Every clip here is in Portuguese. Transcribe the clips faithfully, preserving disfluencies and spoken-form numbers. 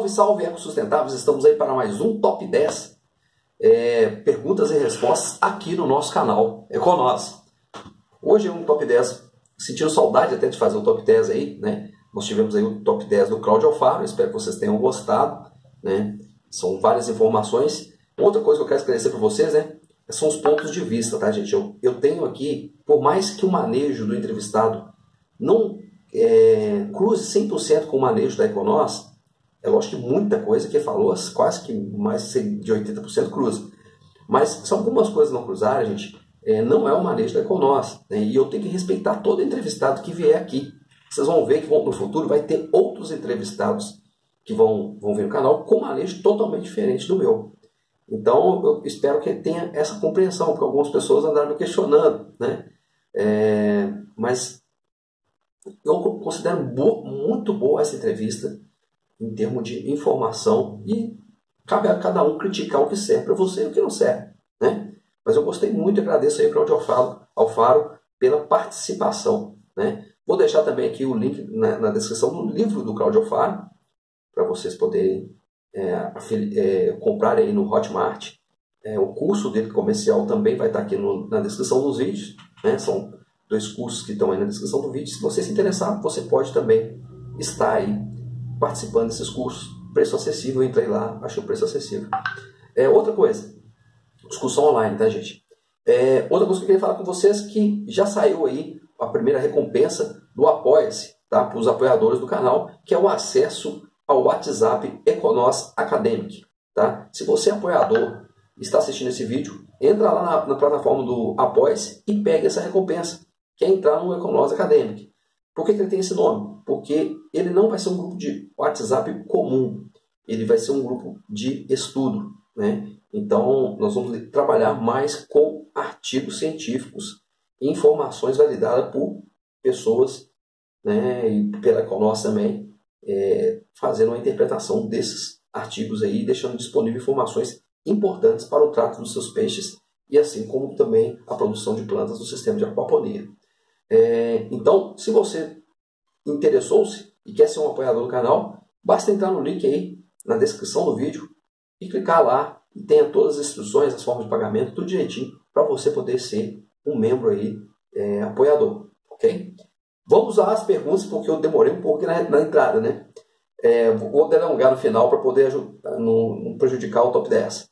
Salve, salve, ecossustentáveis! Estamos aí para mais um Top dez é, perguntas e respostas aqui no nosso canal Econós. Hoje é um Top dez, sentindo saudade até de fazer o Top dez aí, né? Nós tivemos aí o Top dez do Cláudio Alfaro, espero que vocês tenham gostado, né? São várias informações. Outra coisa que eu quero esclarecer para vocês, né? São os pontos de vista, tá, gente? Eu, eu tenho aqui, por mais que o manejo do entrevistado não é, cruze cem por cento com o manejo da Econós, é lógico que muita coisa que falou, quase que mais de oitenta por cento cruza. Mas se algumas coisas não cruzarem, gente, é, não é o manejo da Econós, né? E eu tenho que respeitar todo entrevistado que vier aqui. Vocês vão ver que vão, no futuro vai ter outros entrevistados que vão, vão vir no canal com manejo totalmente diferente do meu. Então eu espero que tenha essa compreensão, porque algumas pessoas andaram me questionando, né? É, mas eu considero boa, muito boa essa entrevista em termos de informação, e cabe a cada um criticar o que serve para você e o que não serve, né? Mas eu gostei muito e agradeço aí para o Cláudio Alfaro pela participação, né? Vou deixar também aqui o link na, na descrição do livro do Cláudio Alfaro, para vocês poderem é, é, comprar aí no Hotmart. É, o curso dele comercial também vai estar aqui no, na descrição dos vídeos, né? São dois cursos que estão aí na descrição do vídeo. Se você se interessar, você pode também estar aí participando desses cursos. Preço acessível, eu entrei lá, achei o preço acessível. É, outra coisa, discussão online, tá, gente? É, outra coisa que eu queria falar com vocês, que já saiu aí a primeira recompensa do Apoia-se, tá? Para os apoiadores do canal, que é o acesso ao WhatsApp Econós Academic, tá? Se você é apoiador e está assistindo esse vídeo, entra lá na, na plataforma do Apoia-se e pega essa recompensa, que é entrar no Econós Academic. Por que que ele tem esse nome? Porque ele não vai ser um grupo de WhatsApp comum, ele vai ser um grupo de estudo, né? Então, nós vamos trabalhar mais com artigos científicos e informações validadas por pessoas, né, e pela Econós também, é, fazendo uma interpretação desses artigos aí, deixando disponível informações importantes para o trato dos seus peixes e assim como também a produção de plantas do sistema de aquaponia. É, então, se você interessou-se e quer ser um apoiador do canal, basta entrar no link aí na descrição do vídeo e clicar lá e tenha todas as instruções, as formas de pagamento, tudo direitinho para você poder ser um membro aí, é, apoiador, ok? Vamos lá às perguntas, porque eu demorei um pouco na, na entrada, né? É, vou delongar no final para poder ajudar, não, não prejudicar o top dez.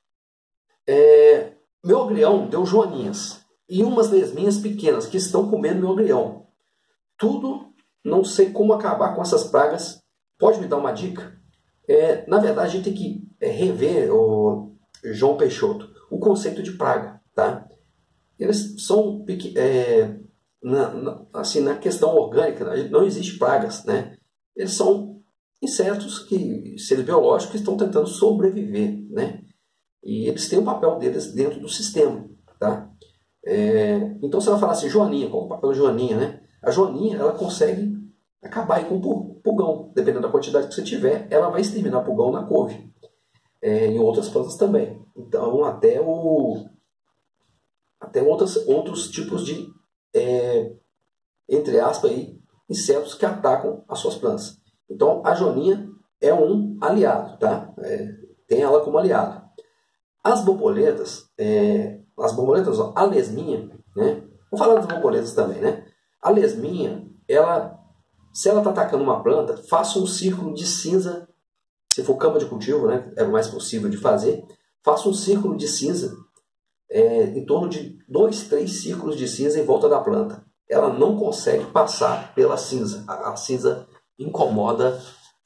É, meu agrião deu joaninhas e umas lesminhas pequenas que estão comendo meu agrião. Tudo, não sei como acabar com essas pragas. Pode me dar uma dica? É, na verdade, a gente tem que é, rever, o João Peixoto, o conceito de praga, tá? Eles são, é, na, na, assim, na questão orgânica, não existe pragas, né? Eles são insetos, que, seres biológicos que estão tentando sobreviver, né? E eles têm o papel deles dentro do sistema, tá? É, então você vai falar assim, joaninha, qual é o papel da joaninha, né? A joaninha, ela consegue acabar aí com o pulgão, dependendo da quantidade que você tiver, ela vai exterminar pulgão na couve, é, em outras plantas também. Então, até o até outras, outros tipos de, é, entre aspas, aí, insetos que atacam as suas plantas. Então, a joaninha é um aliado, tá? É, tem ela como aliado. As borboletas, é, as borboletas, ó, a lesminha, né? Vou falar das borboletas também, né? A lesminha, ela, se ela está atacando uma planta, faça um círculo de cinza, se for cama de cultivo, né? É o mais possível de fazer. Faça um círculo de cinza, é, em torno de dois, três círculos de cinza em volta da planta. Ela não consegue passar pela cinza. A, a cinza incomoda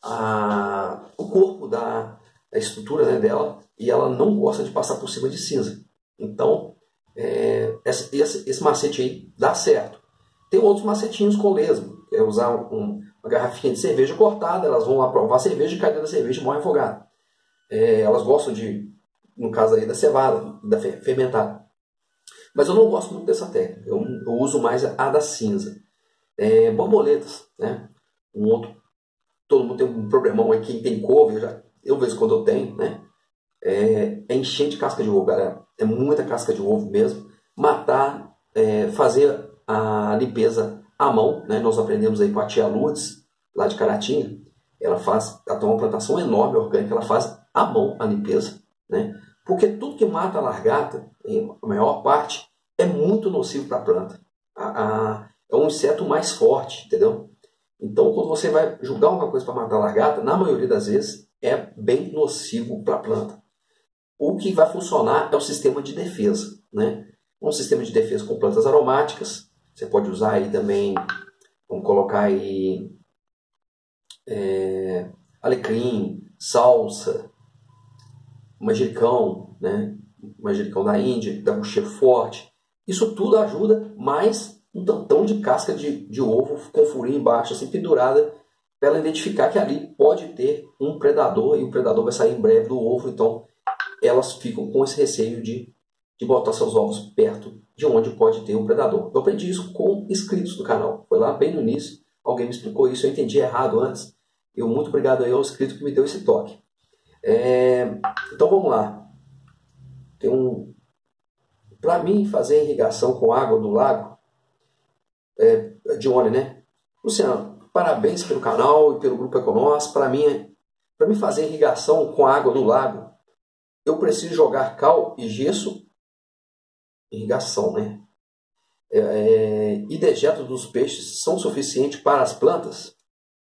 a, o corpo da a estrutura, né, dela, e ela não gosta de passar por cima de cinza. Então, é, esse, esse, esse macete aí dá certo. Tem outros macetinhos com lesma, é usar um, uma garrafinha de cerveja cortada, elas vão lá provar a cerveja e cair dentro da cerveja e morre afogada. É, elas gostam de, no caso aí da cevada, da fermentada. Mas eu não gosto muito dessa técnica, eu, eu uso mais a da cinza. É, borboletas, né? Um outro, todo mundo tem um problemão aí, quem tem couve, eu já eu vejo quando eu tenho, né? É, é encher de casca de ovo, galera. É muita casca de ovo mesmo. Matar, é, fazer a limpeza à mão, né? Nós aprendemos aí com a tia Lourdes, lá de Caratinga. ela faz, ela tem uma plantação enorme orgânica, ela faz à mão a limpeza, né? Porque tudo que mata a largata, a maior parte, é muito nocivo para a planta. A, a, é um inseto mais forte, entendeu? Então, quando você vai julgar alguma coisa para matar a largata, na maioria das vezes, é bem nocivo para a planta. O que vai funcionar é o sistema de defesa, né? Um sistema de defesa com plantas aromáticas. Você pode usar aí também, vamos colocar aí é, alecrim, salsa, manjericão, né? Manjericão da Índia, dá um cheiro forte. Isso tudo ajuda, mais um tantão de casca de, de ovo com furinho embaixo, assim, pendurada, para ela identificar que ali pode ter um predador e o predador vai sair em breve do ovo. Então, elas ficam com esse receio de, de botar seus ovos perto de onde pode ter um predador. Eu aprendi isso com inscritos do canal. Foi lá bem no início, alguém me explicou isso, eu entendi errado antes. Eu muito obrigado aí ao inscrito que me deu esse toque. É, então vamos lá. Tem um, para mim, fazer irrigação com água do lago, é, Johnny, né? Luciano, parabéns pelo canal e pelo Grupo Econós. Para mim, para mim fazer irrigação com água do lago, eu preciso jogar cal e gesso, irrigação, né? É, é, e dejetos dos peixes são suficientes para as plantas?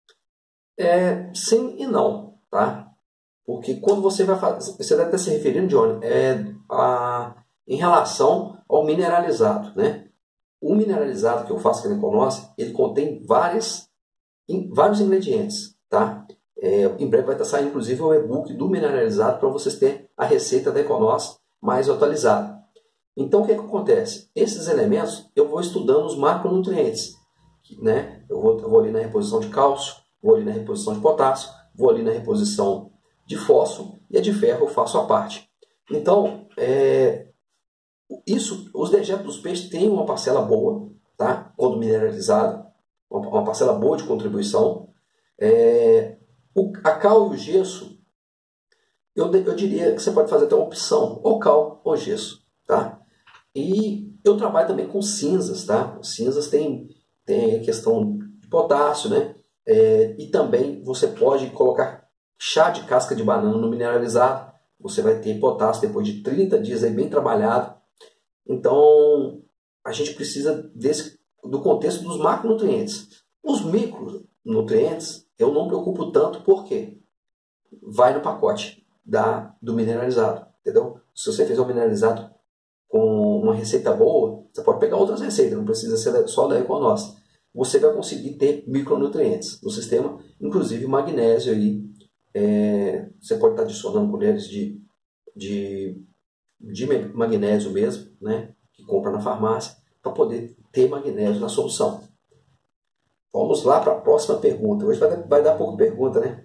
É, sim e não, tá? Porque quando você vai fazer, você deve estar se referindo, Johnny, é, a, em relação ao mineralizado, né? O mineralizado que eu faço aqui na Econós, ele contém várias, vários ingredientes, tá? É, em breve vai estar saindo, inclusive, o e-book do mineralizado para vocês terem a receita da Econós mais atualizada. Então, o que, é que acontece? Esses elementos, eu vou estudando os macronutrientes, né? Eu vou, eu vou ali na reposição de cálcio, vou ali na reposição de potássio, vou ali na reposição de fósforo e a de ferro eu faço a parte. Então, é, isso, os dejetos dos peixes têm uma parcela boa, tá? Quando mineralizado, uma, uma parcela boa de contribuição. É, o, a cal e o gesso, eu, eu diria que você pode fazer até uma opção, ou cal ou gesso, tá? E eu trabalho também com cinzas, tá? Cinzas tem, tem a questão de potássio, né? É, e também você pode colocar chá de casca de banana no mineralizado. Você vai ter potássio depois de trinta dias aí bem trabalhado. Então, a gente precisa desse, do contexto dos macronutrientes. Os micronutrientes, eu não me preocupo tanto porque vai no pacote da, do mineralizado, entendeu? Se você fizer um mineralizado com uma receita boa, você pode pegar outras receitas, não precisa ser só da Econós. Você vai conseguir ter micronutrientes no sistema, inclusive magnésio aí. É, você pode estar adicionando colheres de, de, de magnésio mesmo, né, que compra na farmácia, para poder ter magnésio na solução. Vamos lá para a próxima pergunta. Hoje vai dar, vai dar pouco pergunta, né?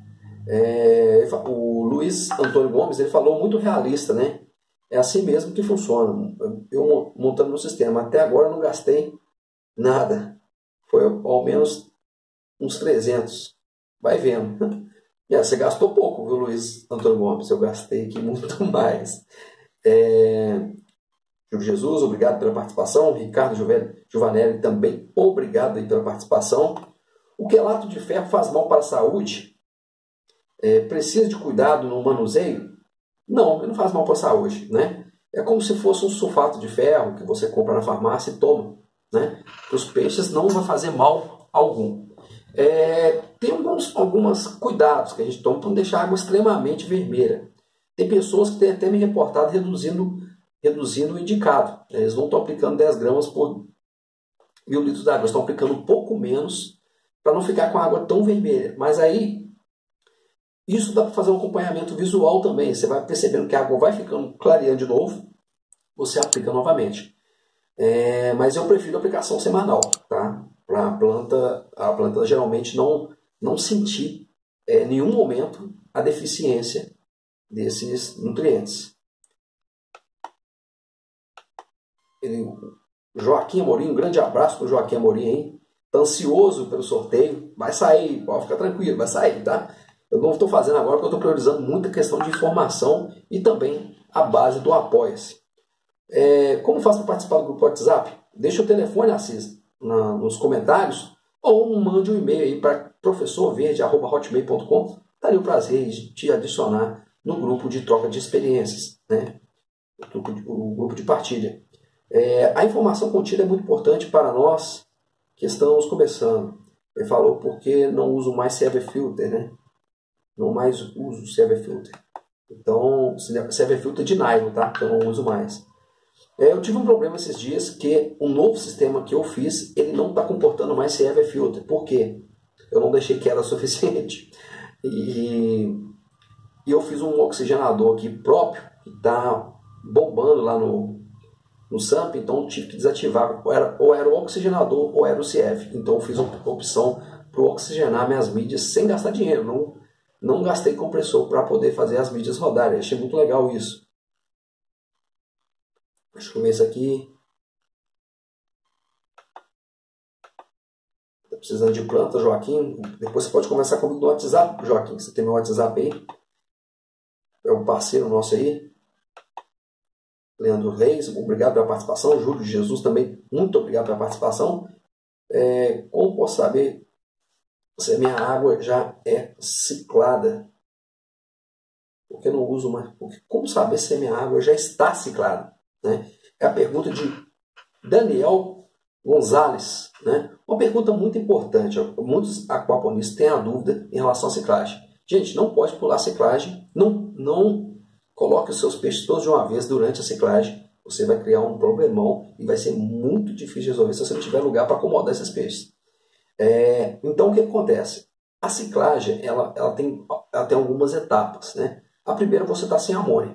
É, o Luiz Antônio Gomes, ele falou muito realista, né? É assim mesmo que funciona. Eu montando no sistema, até agora eu não gastei nada. Foi ao menos uns trezentos. Vai vendo. É, você gastou pouco, viu, Luiz Antônio Gomes? Eu gastei aqui muito mais. É... Júlio Jesus, obrigado pela participação. Ricardo Giovanelli também, obrigado aí pela participação. O quelato de ferro faz mal para a saúde? É, precisa de cuidado no manuseio? Não, ele não faz mal para a saúde, né? É como se fosse um sulfato de ferro que você compra na farmácia e toma, né? Para os peixes não vai fazer mal algum. É, tem alguns algumas cuidados que a gente toma para não deixar a água extremamente vermelha. Tem pessoas que têm até me reportado reduzindo, reduzindo o indicado. Eles não estão aplicando dez gramas por mil litros de água, estão aplicando um pouco menos para não ficar com a água tão vermelha. Mas aí, isso dá para fazer um acompanhamento visual também. Você vai percebendo que a água vai ficando clareando de novo, você aplica novamente. É, mas eu prefiro a aplicação semanal, tá? Para a planta, a planta geralmente não, não sentir em é, nenhum momento a deficiência desses nutrientes. Ele, Joaquim Amorim, um grande abraço para o Joaquim Amorim, hein? Está ansioso pelo sorteio, vai sair, pode ficar tranquilo, vai sair, tá? Eu não estou fazendo agora porque eu estou priorizando muita questão de informação e também a base do Apoia-se. É, como faço para participar do grupo WhatsApp? Deixa o telefone, Assis, na, nos comentários, ou mande um e-mail aí para professor verde arroba hotmail ponto com. Daria o prazer de te adicionar no grupo de troca de experiências, né? o, grupo de, o grupo de partilha. É, a informação contida é muito importante para nós que estamos começando. Ele falou porque não uso mais C V Filter, né? Não mais uso C V Filter. Então, C V Filter de nylon, tá? Que eu não uso mais. É, eu tive um problema esses dias que o novo sistema que eu fiz, ele não está comportando mais C V Filter. Por quê? Eu não deixei que era suficiente. E, e eu fiz um oxigenador aqui próprio, que está bombando lá no, no S A M P, então tive que desativar. Ou era, ou era o oxigenador ou era o C F. Então eu fiz a opção para oxigenar minhas mídias sem gastar dinheiro. Não, não gastei compressor para poder fazer as mídias rodarem. Achei muito legal isso. Deixa eu comer isso aqui. Tá precisando de planta, Joaquim? Depois você pode conversar comigo no WhatsApp, Joaquim. Você tem meu WhatsApp aí. É um parceiro nosso aí. Leandro Reis, obrigado pela participação. Júlio de Jesus também, muito obrigado pela participação. É, como posso saber se a minha água já é ciclada? Porque eu não uso mais. Porque como saber se a minha água já está ciclada? Né? É a pergunta de Daniel Gonzalez. Né? Uma pergunta muito importante. Ó. Muitos aquaponistas têm a dúvida em relação à ciclagem. Gente, não pode pular a ciclagem. Não, não coloque os seus peixes todos de uma vez durante a ciclagem. Você vai criar um problemão e vai ser muito difícil de resolver se você não tiver lugar para acomodar esses peixes. É, então, o que acontece? A ciclagem ela, ela, tem, ela tem algumas etapas. Né? A primeira, você está sem amônia.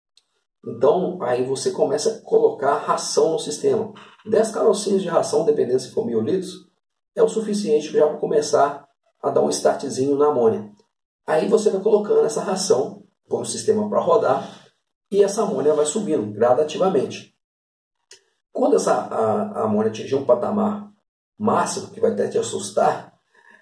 Então, aí você começa a colocar ração no sistema. dez carocinhas de ração, dependendo se for mil litros, é o suficiente já para começar a dar um startzinho na amônia. Aí você vai colocando essa ração, põe o sistema para rodar, e essa amônia vai subindo gradativamente. Quando essa, a, a amônia atingir um patamar máximo, que vai até te assustar,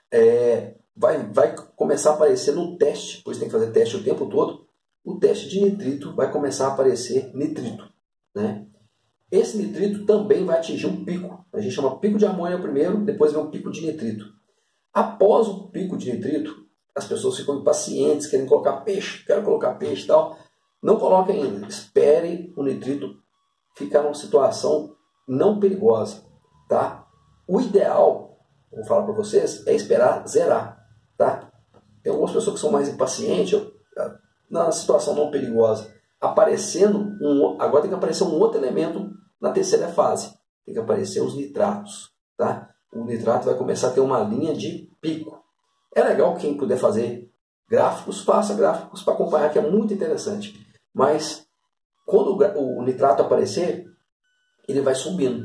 é, vai, vai começar a aparecer no teste, pois tem que fazer teste o tempo todo, o teste de nitrito vai começar a aparecer nitrito. Né? Esse nitrito também vai atingir um pico. A gente chama pico de amônia primeiro, depois vem um pico de nitrito. Após o pico de nitrito, as pessoas ficam impacientes, querem colocar peixe, quero colocar peixe e tal. Não coloque ainda. Espere o nitrito ficar numa situação não perigosa. Tá? O ideal, vou falar para vocês, é esperar zerar. Tá? Tem algumas pessoas que são mais impacientes, na situação não perigosa, aparecendo um, agora tem que aparecer um outro elemento na terceira fase. Tem que aparecer os nitratos. Tá? O nitrato vai começar a ter uma linha de pico. É legal quem puder fazer gráficos, faça gráficos para acompanhar, que é muito interessante. Mas quando o, o nitrato aparecer, ele vai subindo.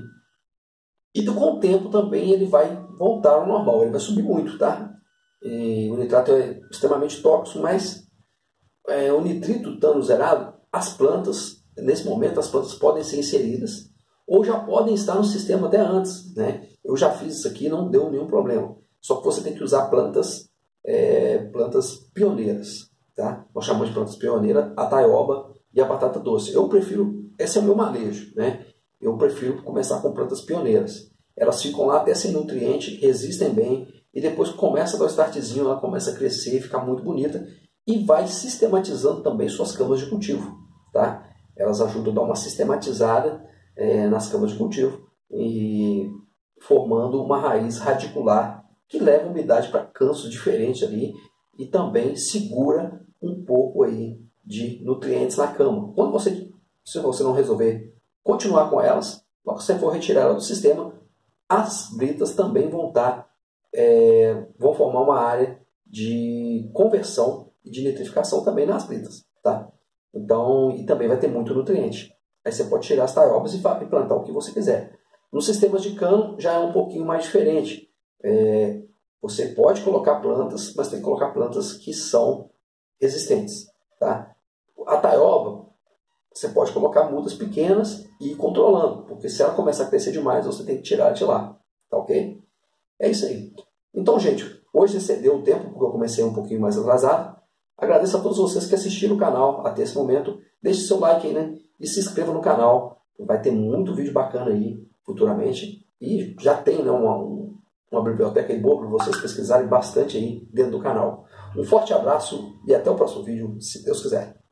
E com o tempo também ele vai voltar ao normal. Ele vai subir muito, tá? E o nitrato é extremamente tóxico, mas É, o nitrito estando zerado, as plantas, nesse momento, as plantas podem ser inseridas ou já podem estar no sistema até antes. Né? Eu já fiz isso aqui e não deu nenhum problema. Só que você tem que usar plantas, é, plantas pioneiras. Tá? Nós chamamos de plantas pioneiras a taioba e a batata doce. Eu prefiro, esse é o meu manejo. Né? Eu prefiro começar com plantas pioneiras. Elas ficam lá até sem nutriente, resistem bem e depois começa a dar o startzinho, ela começa a crescer, ficar muito bonita. E vai sistematizando também suas camas de cultivo. Tá? Elas ajudam a dar uma sistematizada é, nas camas de cultivo e formando uma raiz radicular que leva umidade para cantos diferentes ali e também segura um pouco aí de nutrientes na cama. Quando você, se você não resolver continuar com elas, quando você for retirar ela do sistema, as britas também vão, estar, é, vão formar uma área de conversão e de nitrificação também nas britas, tá? Então, e também vai ter muito nutriente. Aí você pode tirar as taiobas e plantar o que você quiser. Nos sistemas de cano já é um pouquinho mais diferente. É, você pode colocar plantas, mas tem que colocar plantas que são resistentes, tá? A taioba, você pode colocar mudas pequenas e ir controlando, porque se ela começar a crescer demais, você tem que tirar de lá, tá ok? É isso aí. Então, gente, hoje excedeu o tempo, porque eu comecei um pouquinho mais atrasado. Agradeço a todos vocês que assistiram o canal até esse momento. Deixe seu like aí, né? E se inscreva no canal. Vai ter muito vídeo bacana aí futuramente. E já tem, né, uma, uma biblioteca aí boa para vocês pesquisarem bastante aí dentro do canal. Um forte abraço e até o próximo vídeo, se Deus quiser.